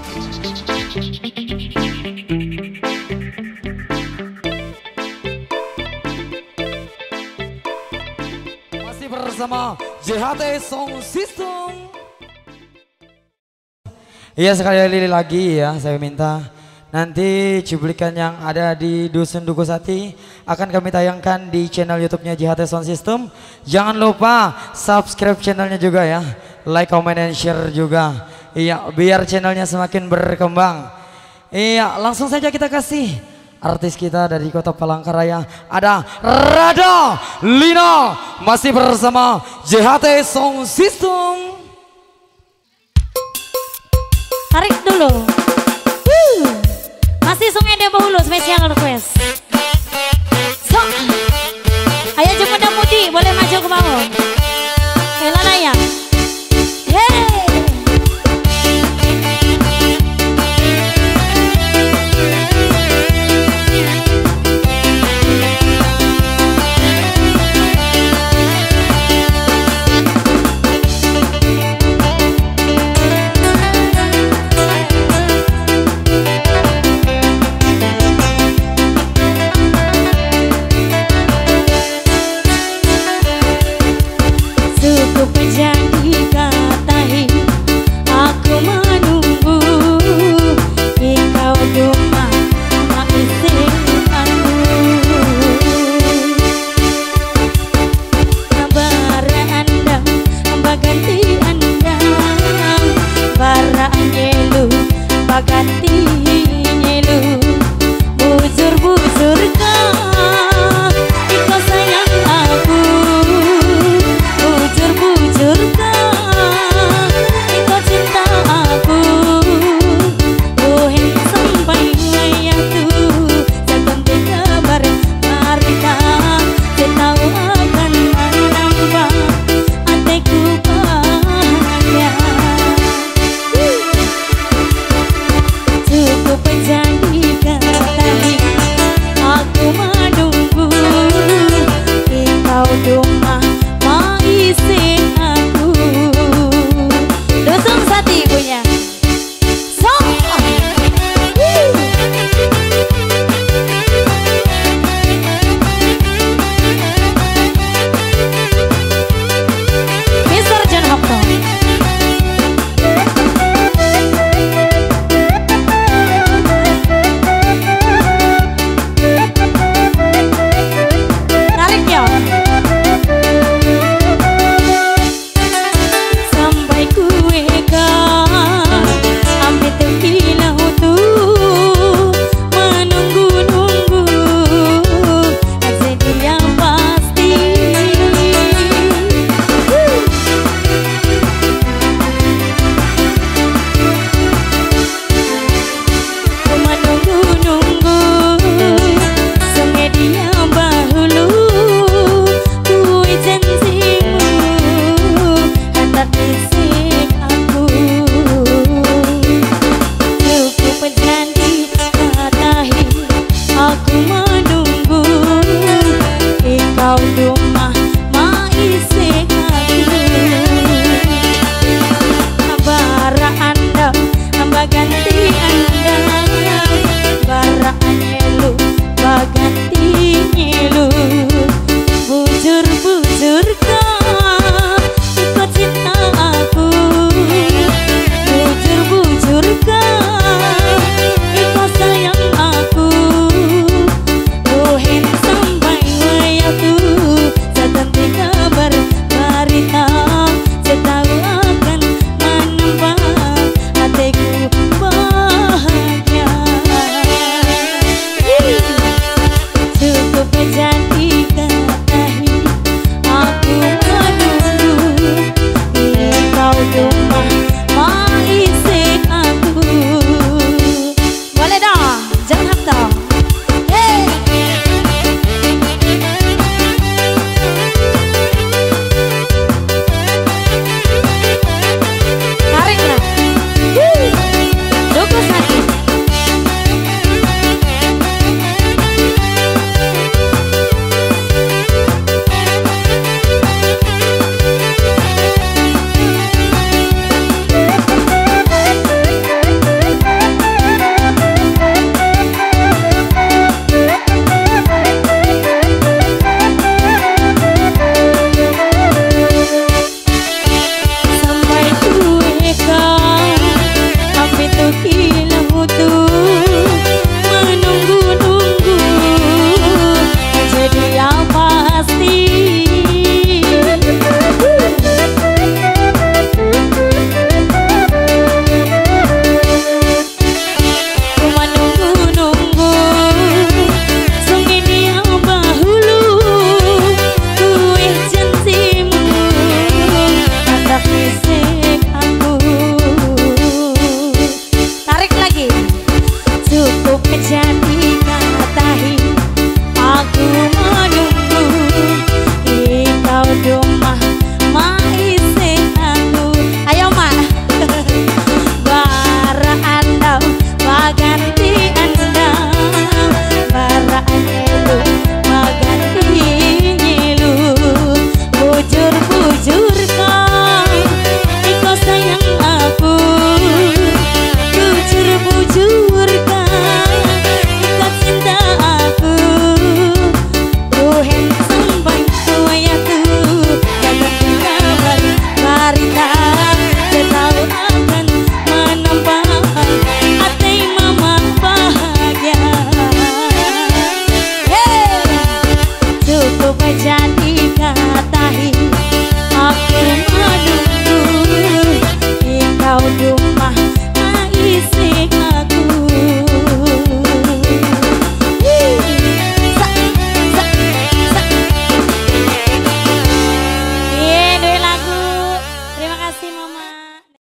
Masih bersama JHT Sound System. Iya, sekali lagi ya saya minta nanti cuplikan yang ada di Dusun Dugusati akan kami tayangkan di channel YouTube-nya JHT Sound System. Jangan lupa subscribe channelnya juga ya, like, comment, dan share juga. Iya, biar channelnya semakin berkembang. Iya, langsung saja kita kasih artis kita dari Kota Palangkaraya, ada Rada Lina, masih bersama JHT Sound System. Tarik dulu. Masih Sungai Debahulu special request. So, ayo jemput Mudi, boleh maju ke bawah.